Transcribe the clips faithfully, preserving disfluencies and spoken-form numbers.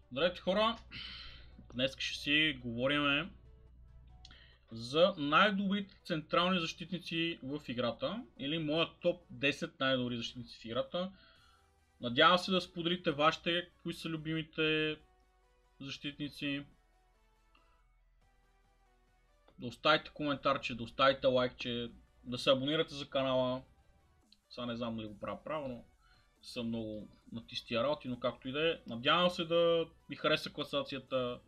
Здравейте хора! Днес ще си говорим за най-добрите централни защитници в играта, или моят топ десет най-добри защитници в играта. Надявам се да споделите вашите, кои са любимите защитници. Да оставите коментарче, да оставите лайкче, да се абонирате за канала. Сега не знам дали го правя правилно, съм много на тистия работи, но както и да е. Надявам се да ви хареса класацията.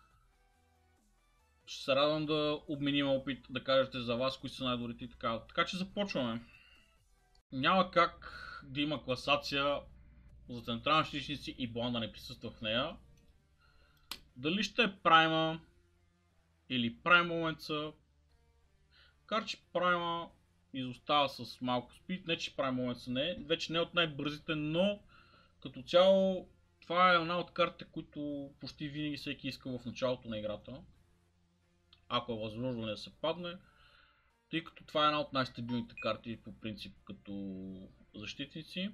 Ще се радвам да обменим опит, да кажете за вас кои са най-добрите и така. Така че започваме. Няма как да има класация за централни защитници и Блан да не присъства в нея. Дали ще е Прайма или Прайм Моментса. Макар че Прайма изостава с малко спид, не че Прайм Моментса не е, вече не е от най-бързите, но като цяло това е една от картите, които почти винаги всеки иска в началото на играта. Ако е възможно да се падне, тъй като това е една от най-стабилните карти по принцип като защитници.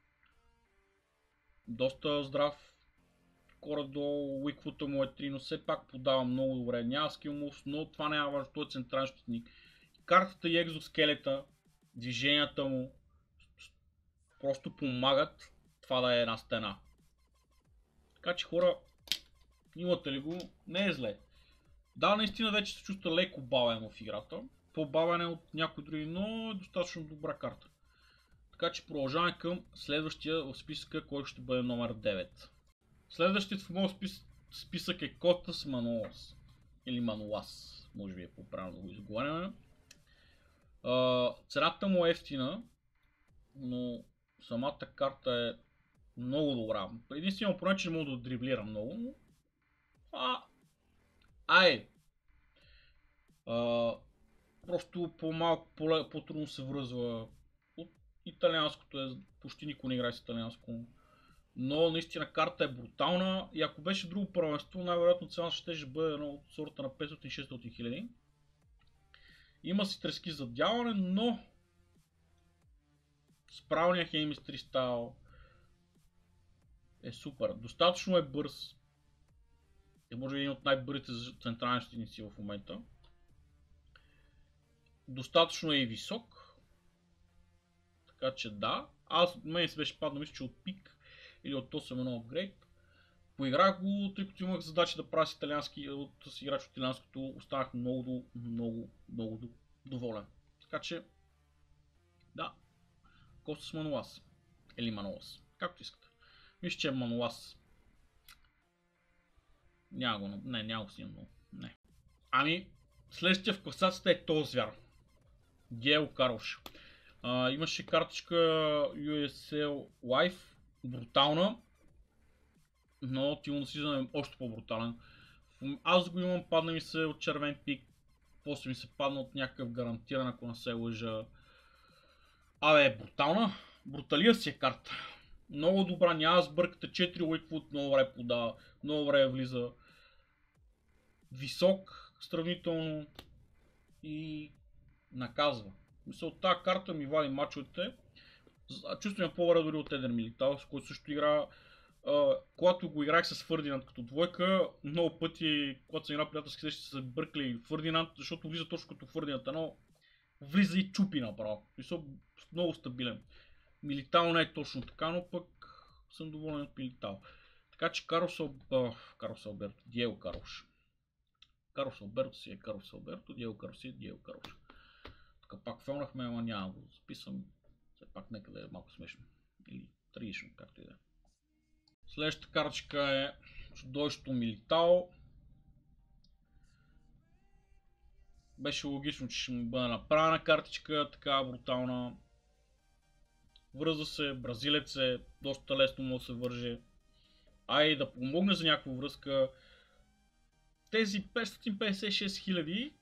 Доста здрав, горе до уикфута му е три, но все пак подава много добре. Няма скил мувс, но това не е важно, той е централен защитник. Картата и екзоскелета, движенията му просто помагат това да е една стена. Така че хора, имате ли го? Не е зле. Да, наистина вече се чувства леко бавен в играта. По-бавен е от някои други, но е достатъчно добра карта. Така че продължаваме към следващия в списъка, който ще бъде номер девет. Следващият в моят спис... списък е Котас Манолас. Или Манолас, може би е по-правилно да го изговаряме. Цената му е ефтина, но самата карта е много добра. Единствено проблем, че не мога да дриблира много, но... А... Ай! А... Просто по-малко, по-трудно се връзва. От италианското е, почти никой не играе с италианско. Но наистина карта е брутална и ако беше друго първенство, най-вероятно цената ще бъде едно от сорта на петстотин до шестстотин хиляди. Има си трески за дяване, но с правилния хемистри стайл е супер. Достатъчно е бърз. Е може би един от най-бързите централни защитници в момента. Достатъчно е и висок. Така че да. Аз от мен се беше паднал, мисля, че от пик или от осем едно апгрейд. Поиграх го, тъй като имах задача да правя с италиански, от, с играч от италианското, останах много, много, много доволен. Така че, да, Костас Манолас. Или Манолас, както искате. Мисля, че е Манолас. Няма го, не, няма го си много. Не. Ами, следващия в класацията е този звяр. Диего Карлош. А, имаше картичка ю ес ел Live, брутална, но Тилно Season е още по-брутален. Аз го имам, падна ми се от червен пик, после ми се падна от някакъв гарантиран, ако не се лъжа. Абе, е брутална. Бруталия си е карта. Много добра, няма сбърката, четири уикфут, много добре подава, много добре влиза. Висок, сравнително и наказва. Мисля, от тази карта ми вади мачовете. Чувствам по-добре дори от Едер Милитал, с който също игра. Uh, когато го играх с Фърдинанд като двойка, много пъти, когато съм играл приятелски срещи, се бъркали Фърдинанд, защото влиза точно като Фърдинанд, но влиза и чупи направо. Мисля, много стабилен. Милитал не е точно така, но пък съм доволен от Милитал. Така че Карлос uh, Карлос Алберто, Диего Карлош. Карлос Алберто си е Карлос Алберто, Диего Карлош си е Диего Карлош. Тук пак фелнахме, ама няма го записвам. Все пак нека да е малко смешно. Или трагично, както и да е. Следващата картичка е чудовището Милитао. Беше логично, че ще му бъде направена картичка, така брутална. Връзва се, бразилец е, доста лесно му да се върже. Ай да помогне за някаква връзка. Тези петстотин петдесет и шест хиляди,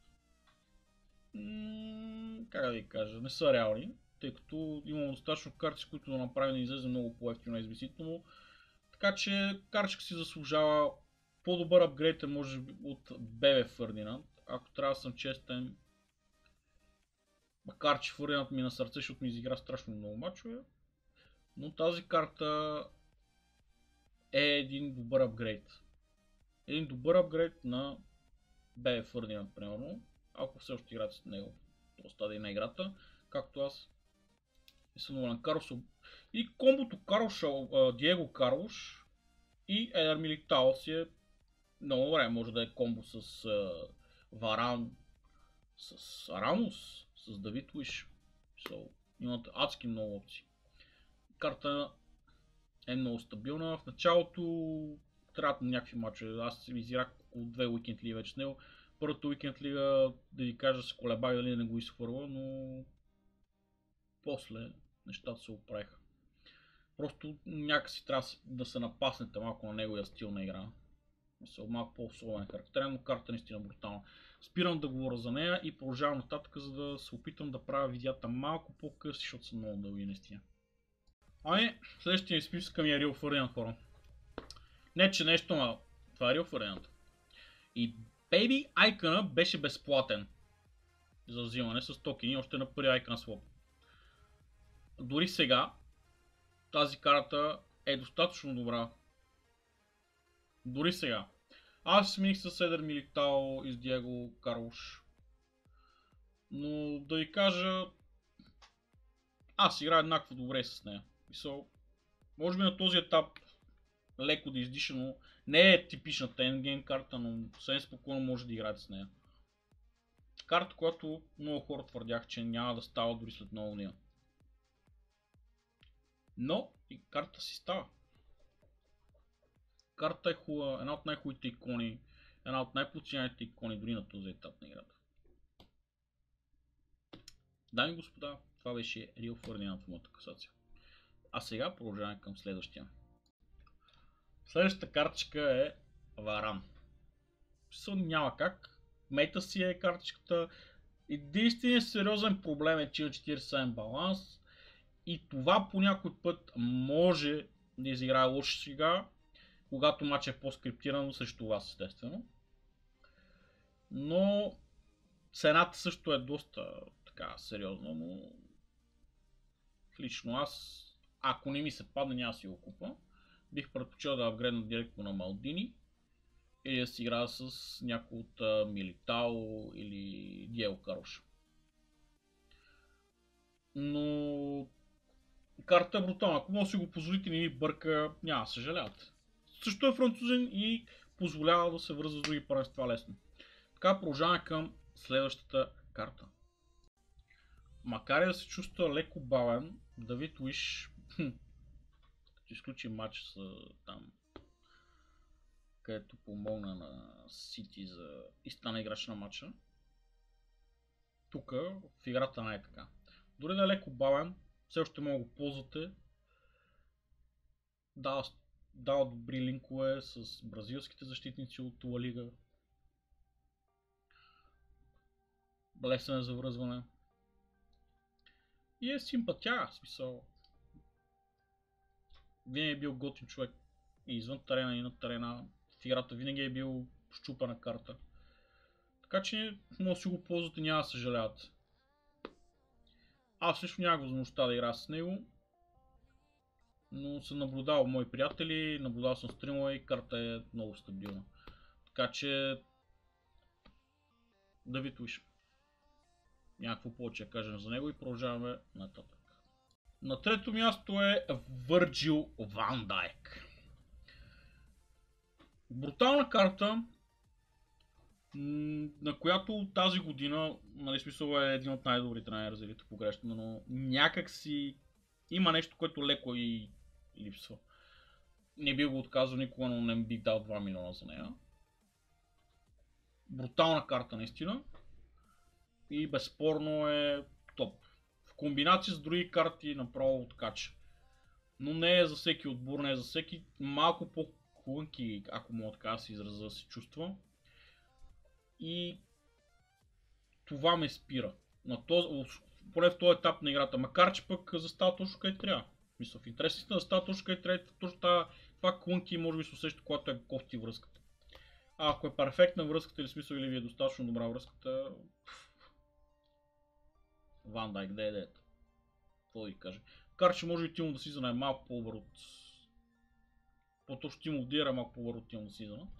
как да ви кажа, не са реални, тъй като имам достатъчно карти, с които да направим да излезе много по-ефтино извисително. Така че картичка си заслужава по-добър апгрейд е може би от Бебе Фърдинанд. Ако трябва да съм честен, макар че Фърдинанд ми на сърце, защото ми изигра страшно много мачове. Но тази карта е един добър апгрейд. Един добър апгрейд на Б. Фърдинанд, примерно, ако все още играете с него в този стадий на играта, както аз и съм доволен. Карлош и комбото Карлош, Диего Карлош и Едер Милитао си е много време. Може да е комбо с uh, Варан, с Рамос, с Давид Луиш. So, имате адски много опции. Карта е много стабилна. В началото трябват на някакви мачове. Аз изиграх около две уикенд лига вече с него. Първата уикенд лига, да ви кажа, се колебах дали не го изхвърля, но после нещата се оправиха. Просто някакси трябва да се напаснете малко на неговия стил на игра. Мисля, малко по-особен характер, но карта наистина брутална. Спирам да говоря за нея и продължавам нататък, за да се опитам да правя видеята малко по-къси, защото са много дълги наистина. Ами, следващия ми списък ми е Рио Фърдинанд, хора. Не че нещо, но това е Рио Фърдинанд. И Baby Icon беше безплатен за взимане с токени още на първи Icon Swap. Дори сега тази карта е достатъчно добра. Дори сега. Аз смених с Едер Милитао и с Диего Карлош. Но да ви кажа, аз играя еднакво добре с нея. So, може би на този етап леко да издиша, но не е типичната endgame карта, но съвсем спокойно може да играете с нея. Карта, която много хора твърдях, че няма да става дори след много нея. Но и карта си става. Карта е хубава, една от най-хубавите икони, една от най-подценените икони дори на този етап на играта. Дами и господа, това беше Рио Фърдинанд в моята касация. А сега продължаваме към следващия. Следващата картичка е Варан. Сън няма как. Мета си е картичката. Единственият сериозен проблем е, че има четиридесет и седем баланс. И това по някой път може да изиграе лоша сега, когато матч е по-скриптиран срещу вас, естествено. Но цената също е доста така сериозна, но лично аз, ако не ми се падне, няма да си го купа. Бих предпочел да апгрейдна директно на Малдини или да си играя с някой от uh, Милитао или Диего Карлош. Но карта е брутална. Ако може да си го позволите, не ми бърка, няма да съжалявате. Също е французен и позволява да се връзва с други първенства лесно. Така продължаваме към следващата карта. Макар и да се чувства леко бавен, Давид Луиш, като изключи матч с там, където помогна на Сити за и стана играч на матча. Тук в играта не е така. Дори да е леко бавен, все още мога да го ползвате. Дава, дава добри линкове с бразилските защитници от Ла Лига. Лесен е за връзване. И е симпатия, в смисъл. Винаги е бил готин човек. И извън терена, и на терена. В играта винаги е бил щупана карта. Така че може да си го ползвате, няма да съжалявате. Аз също нямах възможността да играя с него. Но съм наблюдавал мои приятели, наблюдавал съм стримове и карта е много стабилна. Така че Давид Луиш. Някакво повече да кажем за него и продължаваме нататък. На трето място е Върджил Ван Дайк. Брутална карта, на която тази година, нали, смисъл е един от най-добрите, най-развилите погрешно, но някак си има нещо, което леко и липсва. Не бих го отказал никога, но не бих дал два милиона за нея. Брутална карта наистина. И безспорно е топ. В комбинация с други карти направо откача. Но не е за всеки отбор, не е за всеки. Малко по-клънки, ако мога така да се израза, се чувства. И това ме спира. На този, поне в този етап на играта. Макар че пък застава точно къде трябва. Мисля, в интересите да става точно къде трябва. Точно това клънки може би се усеща, когато е кофти връзката. А ако е перфектна връзката или смисъл или ви е достатъчно добра връзката, Ван Дайк, де е дето. Какво да ви кажа? Макар че може и Тимо да си знае малко по-добър от По-точно Team of the Year е малко по-бързо от Team of the Season.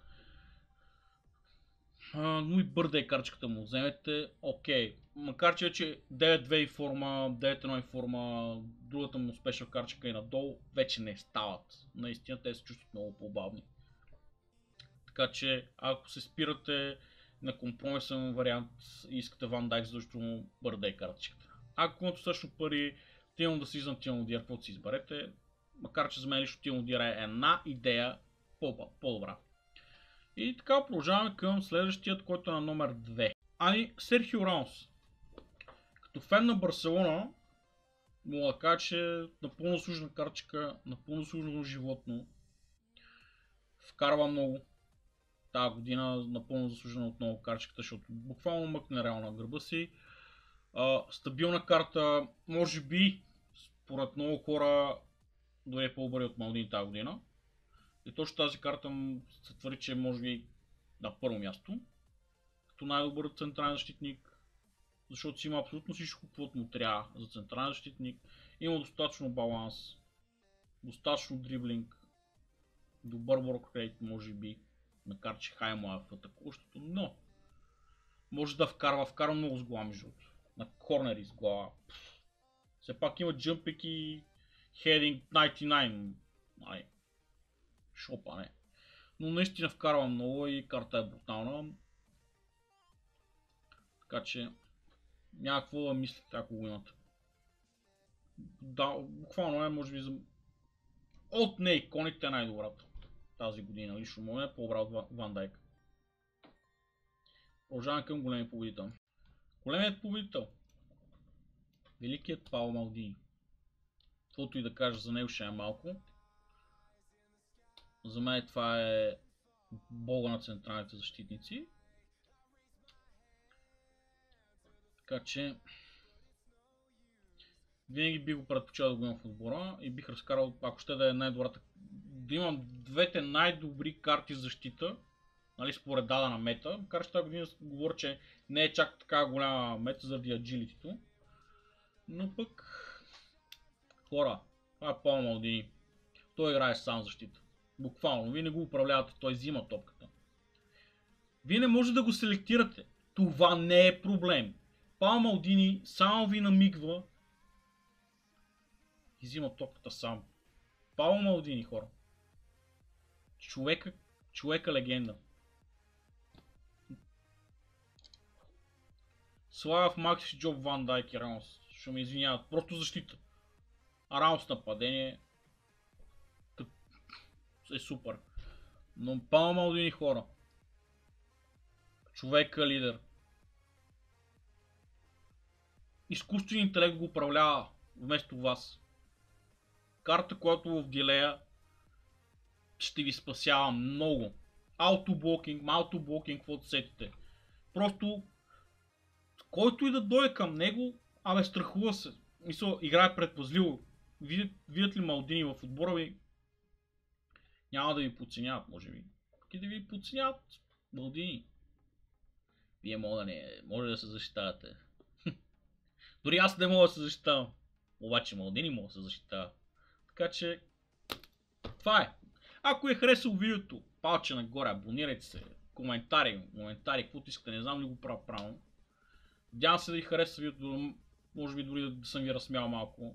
Uh, но и Birthday картичката му вземете, окей. Okay. Макар че вече девет две и форма, девет едно и форма, другата му спешъл картичка и надолу, вече не стават. Наистина те се чувстват много по-бавни. Така че ако се спирате на компромисен вариант и искате Ван Дайк, защото му Birthday картичката. Ако имате също пари, Team of the Season, Team of the Year, каквото си изберете. Макар че за мен лично Team of the Year е една идея по-добра. И така продължаваме към следващият, който е на номер две. Ами Серхио Рамос. Като фен на Барселона, мога да кажа, че е напълно служена картичка, напълно служено животно. Вкарва много. Тази година напълно заслужена отново картичката, защото буквално мъкне реално на гърба си. А, стабилна карта, може би, според много хора, дори е по-добре от Малдини тази година. И точно тази карта се твърди, че може би на първо място. Като най-добър централен защитник. Защото си има абсолютно всичко, каквото му трябва за централен защитник. Има достатъчно баланс. Достатъчно дриблинг. Добър work rate, може би. Макар че хай му е в атакуващото, но може да вкарва, вкарва много с глава между на корнери с глава. Все пак има джъмпик и хединг деветдесет и девет. Ай. Шопа, не. Но наистина вкарва много и карта е брутална. Така че няма какво да мислите, ако го имате. Да, буквално е, може би за... От не иконите е най-добрата тази година. Лично му е по-добра от Ван Дайк. Продължаваме към големия победител. Големият победител. Великият Пауло Малдини. Каквото и да кажа за него ще е малко. За мен това е бога на централните защитници. Така че винаги бих го предпочел да го имам в отбора и бих разкарал, ако ще да е най-добрата, да имам двете най-добри карти за защита, нали, според дадена мета. Макар че тази година говоря, че не е чак така голяма мета заради agility-то. Но пък хора, това е Пауло Малдини. Той играе сам защита. Буквално, вие не го управлявате, той взима топката. Вие не може да го селектирате. Това не е проблем. Пауло Малдини само ви намигва и взима топката сам. Пауло Малдини, хора. Човека, човека легенда. Слага в Макси Джоб Ван Дайк и Рамос. Ще ме извиняват. Просто защита. А Рамос нападение е супер. Но Пауло Малдини, хора. Човека лидер. Изкуственият интелект го управлява вместо вас. Карта, която в дилея ще ви спасява много. Аутоблокинг, аутоблокинг, каквото сетите. Просто който и да дойде към него, абе страхува се. Мисля, играе предпазливо. Видят, видят ли Малдини в отбора ви, няма да ви подценяват, може би. Пък и да ви подценяват Малдини. Вие може да не, може да се защитавате. Дори аз не мога да се защитавам. Обаче Малдини мога да се защитава. Така че, това е. Ако е харесало видеото, палче нагоре, абонирайте се, коментари, коментари, каквото искате, не знам ли го правя правилно. Надявам се да ви хареса видеото, може би дори да съм ви разсмял малко.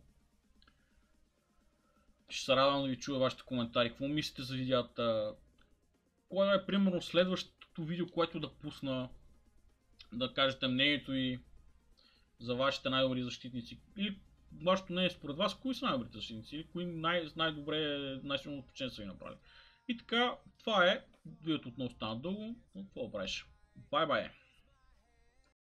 Ще се радвам да ви чуя вашите коментари, какво мислите за видеята. Кое е примерно следващото видео, което да пусна, да кажете мнението ви за вашите най-добри защитници. Или вашето не е според вас, кои са най-добрите защитници, или кои най- най-добре, най-силно впечатление са ви направили. И така, това е. Видеото отново стана дълго, но какво правиш? Бай-бай!